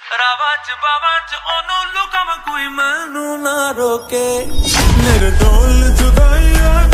ਰਾਵਾਂ ਚ ਬਾਵਾਂ ਚ ਉਹਨੂੰ ਲੁਕਾਵਾਂ ਕੋਈ ਮੈਨੂੰ ਨਾ ਰੋਕੇ। ਮੇਰੇ ਢੋਲ ਜੁਦਾਈਆਂ